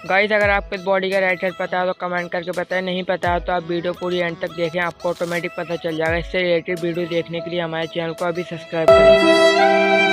Guys अगर आपको इस बॉडी का राइट साइड पता है तो कमेंट करके बताएं, नहीं पता है तो आप वीडियो पूरी एंड तक देखें, आपको ऑटोमेटिक पता चल जाएगा। इससे रिलेटेड वीडियो देखने के लिए हमारे चैनल को अभी सब्सक्राइब करें।